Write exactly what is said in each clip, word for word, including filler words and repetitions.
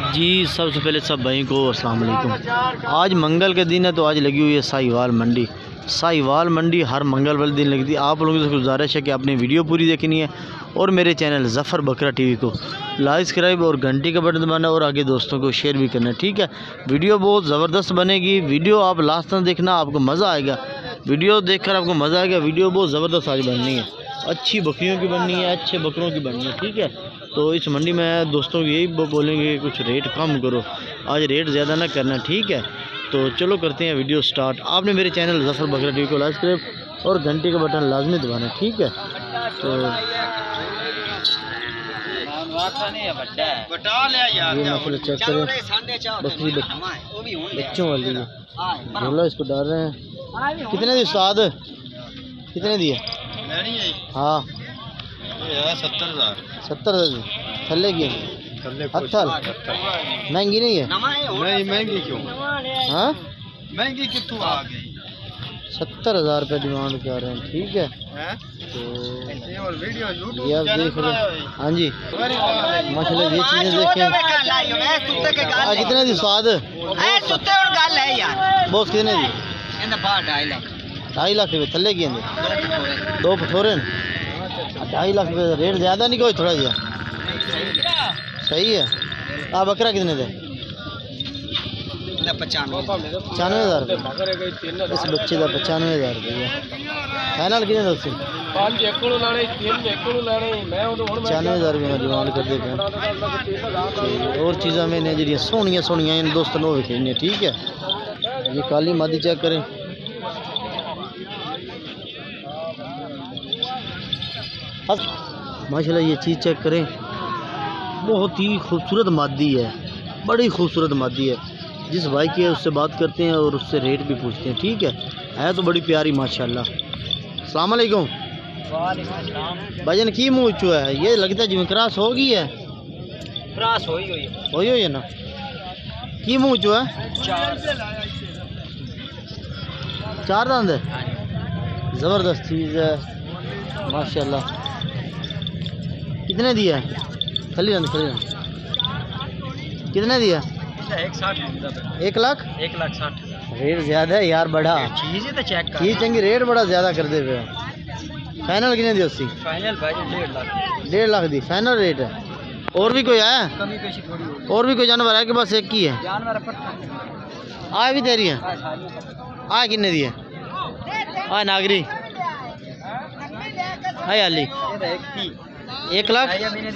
जी सबसे पहले सब भाई को अस्सलाम वालेकुम। आज मंगल के दिन है तो आज लगी हुई है साहिवाल मंडी। साहिवाल मंडी हर मंगल वाले दिन लगती है। आप लोगों से गुजारिश है कि आपने वीडियो पूरी देखनी है और मेरे चैनल ज़फ़र बकरा टीवी को लाइक सब्सक्राइब और घंटी का बटन दबाना और आगे दोस्तों को शेयर भी करना है, ठीक है। वीडियो बहुत ज़बरदस्त बनेगी। वीडियो आप लास्ट तक देखना, आपको मज़ा आएगा। वीडियो देखकर आपको मज़ा आएगा। वीडियो बहुत ज़बरदस्त आज बननी है, अच्छी बकरियों की बननी है, अच्छे बकरों की बननी है, ठीक है। तो इस मंडी में दोस्तों यही बोलेंगे कुछ रेट कम करो, आज रेट ज़्यादा ना करना, ठीक है। तो चलो करते हैं वीडियो स्टार्ट। आपने मेरे चैनल ज़फ़र बकरा टीवी को लाइक सब्सक्राइब और घंटे का बटन लाजमी दबाना, ठीक है। तो ये मसला चेक करें, बकरी बच्चों वाली है, बोला इसको डाल रहे हैं। कितने दी उस्ताद, कितने दिए? हाँ सत्तर हज़ार सत्तर हज़ार थल्ले की हत्थल महंगी नहीं है? नहीं महंगी क्यों? हाँ महंगी कितों आ गई? सत्तर हज़ार रुपये डिमांड कर रहे हैं, ठीक है। तो ये आप देख रहे हैं, हाँ जी माशाल्लाह ये चीज़ें देखें। आज कितने दी स्वाद बॉस कितने दी? ढाई लाख रुपये थल्ले की दो पठोरे ढाई लाख रुपये। रेट ज़्यादा नहीं कोई, थोड़ा सा सही है। आ बकरा कितने दे? पचानवे पचानवे हज़ार रुपये इस बच्चे का पचानवे हज़ार रुपये फाइनल कितने दोस्त? पचानवे हज़ार रुपये में डिमांड कर दे पे। और चीज़ा मैंने जी सोनिया सोनिया इन दोस्तों को विखेनी, ठीक है। ये काली मादी चेक करें, माशाल्लाह ये चीज़ चेक करें, बहुत ही खूबसूरत मादी है, बड़ी खूबसूरत मादी है। जिस भाई की है उससे बात करते हैं और उससे रेट भी पूछते हैं, ठीक है। है तो बड़ी प्यारी माशाल्लाह। अस्सलाम वालेकुम भाईजान की मुँह चो है, ये लगता है जिम्मे क्रॉस हो गई है। क्रॉस हो ही हो ही है ना, की मुँह चो है? चार दांत है, ज़बरदस्त चीज़ है माशाल्लाह। कितने दिया? खाली रन खाली रन कितने दिया? एक साठ एक लाख एक लाख साठ। रेट ज़्यादा है यार, बड़ा चीज़ तो चेक कर, चीज़ चंगी, रेट बड़ा ज़्यादा कर दे पे। फाइनल कितने दी उसकी? फाइनल भाई डेढ़ लाख डेढ़ लाख दी फाइनल रेट है। और भी कोई है? कमी पेशी थोड़ी होगी। और भी कोई जानवर है कि बस एक ही है? जानवर आए भी तेरी है? आए कितने दी है? आए नागरी आए आली एक लाख।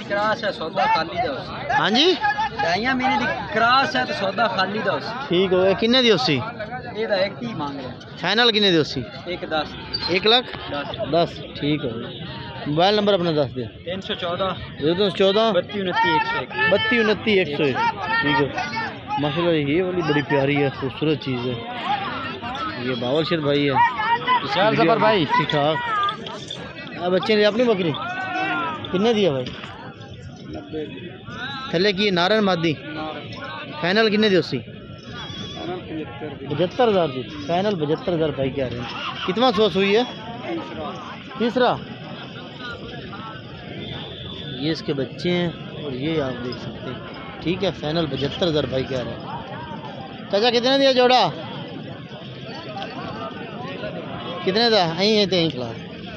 हाँ जी ढाइया महीने दी क्रॉस है तो सौदा खाली दो। ठीक हो, किन्ने दी उसी? ये तो एक ही मांग रहे। फाइनल किन्ने दी उसी? एक दस एक लाख दस दस। ठीक हो, मोबाइल नंबर अपना दस दे। तीन सौ चौदह दो सौ चौदह बत्ती उनतीस एक सौ एक बत्ती उनतीस एक सौ एक। ठीक है माशाल्लाह, ये वाली बड़ी प्यारी है, खूबसूरत चीज़ है। ये बावल शेर भाई है, ज़फर भाई ठीक ठाक। बच्चे ने अपनी बकरी किन्ने दिया भाई? थले की नारन मादी फाइनल किन्ने दी उसी? पचहत्तर हज़ार दी फाइनल, पचहत्तर हज़ार भाई कह रहे हैं। कितना सोच हुई है? तीसरा। ये इसके बच्चे हैं और ये आप देख सकते हैं, ठीक है। फाइनल पचहत्तर हज़ार भाई कह रहे हैं। चाचा कितने दिया जोड़ा? कितने दा? यहीं है तो यहीं खिला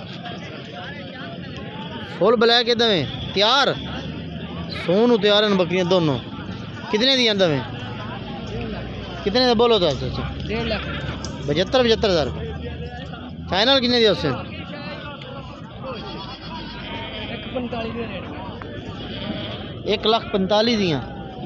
फुल ब्लैक है दमें तैयार, सोनू तैयार हैं बकरियां दोनों। कितने दी दमें? कितने दे बोलो तो? अच्छा डेढ़ लाख पचहत्तर पचहत्तर हज़ार फाइनल कितने दिया उससे? एक लाख पैंतालीस दिया।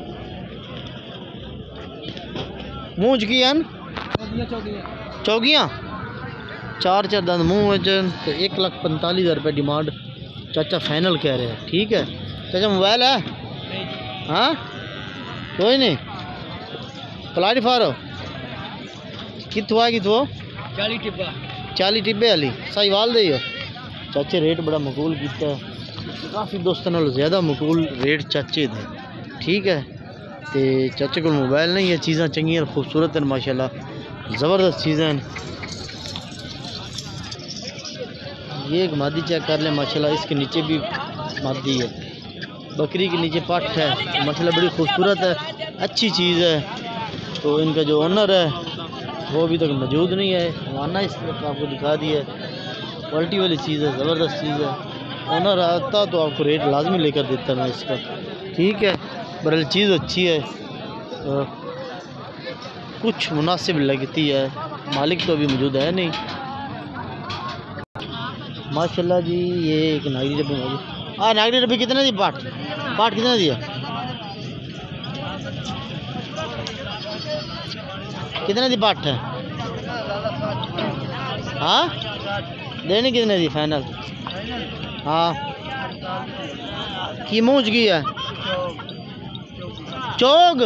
मुँह की हैं चौकियाँ चार चार दंद मुँह में, तो एक लाख पैंतालीस हज़ार रुपये डिमांड चाचा फाइनल कह रहे हैं, ठीक है। चाचा मोबाइल है? हाँ कोई नहीं। पलाटी फारो कितों है? कितों? चाली टिब्बा चाली टिब्बे वाली साहिवाल दे हो। चाचे रेट बड़ा मकूल किया, काफ़ी दोस्तों नाल ज़्यादा मकूल रेट चाचे दे, ठीक है। तो चाचे को मोबाइल नहीं है, चीज़ां चंगियां खूबसूरत हैं माशाल्लाह, ज़बरदस्त चीज़ें हैं। ये एक मादी चेक कर ले माशाल्लाह, इसके नीचे भी मादी है, बकरी के नीचे पट है, माशाल्लाह बड़ी खूबसूरत है, अच्छी चीज़ है। तो इनका जो ओनर है वो अभी तक मौजूद नहीं है, हवाना इस आपको दिखा दिया है। क्वालिटी वाली चीज़ है, ज़बरदस्त चीज़ है। ओनर आता तो आपको रेट लाजमी लेकर देता मैं इसका, ठीक है। बहरहाल चीज़ अच्छी है, तो कुछ मुनासिब लगती है। मालिक तो अभी मौजूद है नहीं माशाल्लाह जी। ये एक नागरी डब्बी मौजूद। हाँ, नागरी डब्बी कितने दी पाट पाट कितने दिया, कितने दी पाट है? हाँ, देने कितने दी फाइनल? हाँ, की मूँच गई है चौग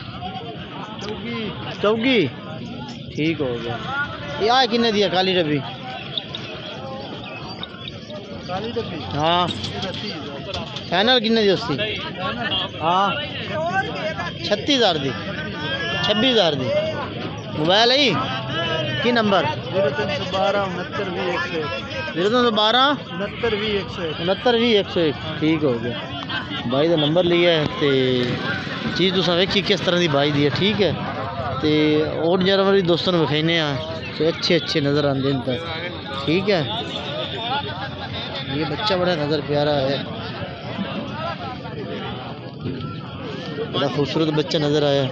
चौगी, ठीक हो गया। ये कितने दिया काली डब्बी? काली डब्बी हाँ, फाइनल कितने दी उसकी? हाँ, छत्तीस हज़ार दी, छब्बीस हज़ार दी। मोबाइल है की नंबर? जीरो तीन सौ बारह उनहत्तर भी एक सौ एक जीरो तीन सौ बारह उनहत्तर भी एक सौ एक उनहत्तर भी एक सौ एक ठीक हो गया। भाई का नंबर लिया है तो चीज़ तुम वेखी किस तरह की भाई दी है, ठीक है। तो और जानवर दोस्तों ने विखाने तो अच्छे अच्छे नज़र आते हैं तक, ठीक है। ये बच्चा बड़ा नज़र प्यारा है, बड़ा खूबसूरत बच्चा नज़र आया।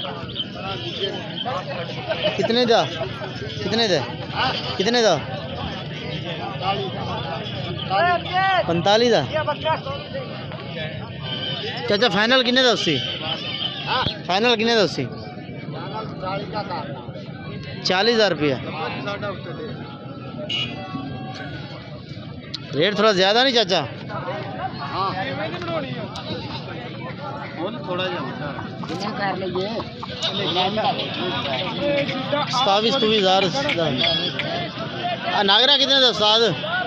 कितने दा कितने दा कितने दा पैंतालीस दा चाचा। फाइनल कितने दा उसी? फाइनल कितने दा उसी? चालीस हज़ार रुपया। रेट थोड़ा ज़्यादा नहीं चाचा? सतावीस चौबीस हज़ार। नागरा कितने दा उस्ताद?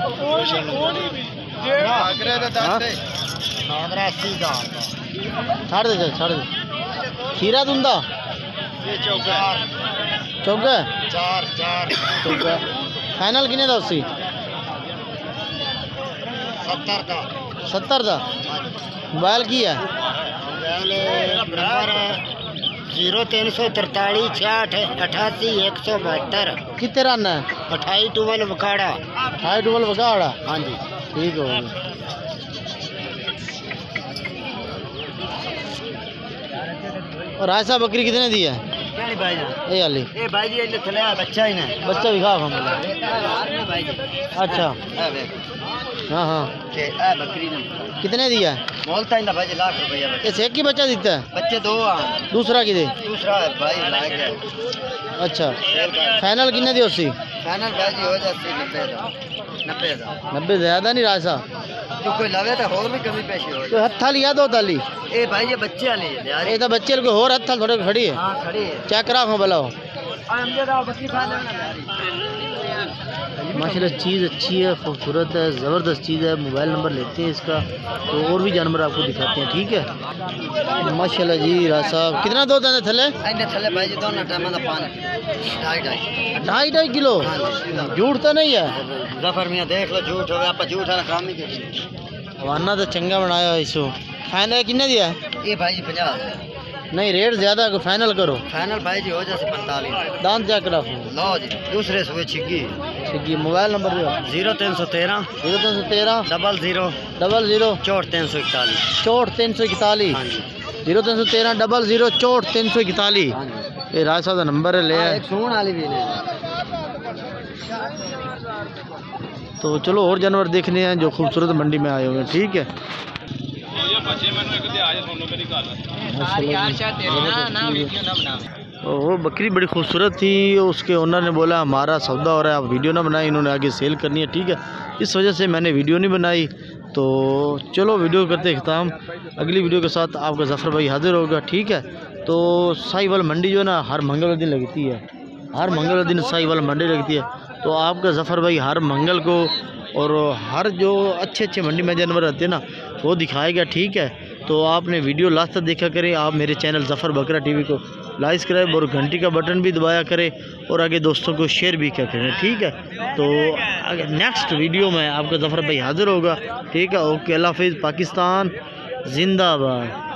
छाड़ दे छाड़ दे। खीरा तुंदा चौका चार चार चौका। फाइनल कितने दा उसी? सत्तर का सत्तर का। मोबाइल की है? जीरो तीन सौ तरतालीस छियाठ अठासी एक सौ बहत्तर। कितने रन है? अठाई टूवल बकाड़ा। अठाई टूवल बकाड़ा, हाँ जी, ठीक हो गया। और ऐसा बकरी कितने दी है? भाई ए अली ए भाई जी इधर चले आ, बच्चा ही ना बच्चा भी खा हम। अच्छा हाँ हाँ, ए बकरी ने कितने दिया? बोलता है भाई लाख रुपया। इस एक ही बच्चा देता है? बच्चे दो हैं। दूसरा किधे? दूसरा भाई लाख है। अच्छा, फाइनल कितने दी उसी? फाइनल भाई जी हो जाती नब्बे नब्बे हज़ार। नब्बे ज़्यादा नहीं राजा तो कोई लगे तो और भी कमी पेशी हो। तो हत्था लिया दो ताली ए भाई ये बच्चे वाली है यार। ये तो बच्चे को और हत्था थोड़े खड़ी है। हां खड़ी है, चेक करा हो बुलाओ। माशाल्लाह चीज़ अच्छी है, खूबसूरत है, ज़बरदस्त चीज़ है। मोबाइल नंबर लेते हैं इसका तो और भी जानवर आपको दिखाते हैं, ठीक है। माशाल्लाह जी राज साहब कितना दो देते थले? थले भाई जी दोनों टाइम का पानी ढाई ढाई ढाई ढाई किलो। झूठ तो नहीं है? जफर मियां देख लो, झूठ हो गया आप झूठ है काम ही। हवाना तो चंगा बनाया इसो। फाइनल कितने दिया? ये भाई जी पचास। नहीं रेट ज़्यादा को फाइनल करो। फाइनल भाई जी हो जाए पैंतालीस। दान क्या करा लो जी। दूसरे सुबह छिग्गी छिग्गी। मोबाइल नंबर दो। जीरो तीन सौ तेरह जीरो तीन सौ तेरह डबल जीरो डबल जीरो चौट तीन सौ इकतालीस चौट तीन सौ इकतालीस। हाँ जी, जीरो तीन सौ तेरह डबल जीरो चौट तीन सौ इकतालीस। ये राज साहब का नंबर है, ले सुन वाली भी नहीं। तो चलो और जानवर देखने हैं जो खूबसूरत मंडी में आए हुए हैं, ठीक है। वो बकरी बड़ी खूबसूरत थी, उसके ओनर ने बोला हमारा सौदा हो रहा है, आप वीडियो ना बनाई, इन्होंने आगे सेल करनी है, ठीक है। इस वजह से मैंने वीडियो नहीं बनाई। तो चलो वीडियो करते ख़त्म, अगली वीडियो के साथ आपका जफ़र भाई हाजिर होगा, ठीक है। तो साहिवाल मंडी जो ना हर मंगल दिन लगती है, हर मंगल दिन साहिवाल मंडी लगती है। तो आपका जफ़र भाई हर मंगल को और हर जो अच्छे अच्छे मंडी में जानवर रहते हैं ना वो दिखाएगा, ठीक है। तो आपने वीडियो लास्ट तक देखा करें। आप मेरे चैनल जफ़र बकरा टीवी को लाइक सब्सक्राइब और घंटी का बटन भी दबाया करें और आगे दोस्तों को शेयर भी क्या करें, ठीक है। तो नेक्स्ट वीडियो में आपका जफ़र भाई हाज़िर होगा, ठीक है। ओके, अल्लाह हाफ़िज़। पाकिस्तान जिंदाबाद।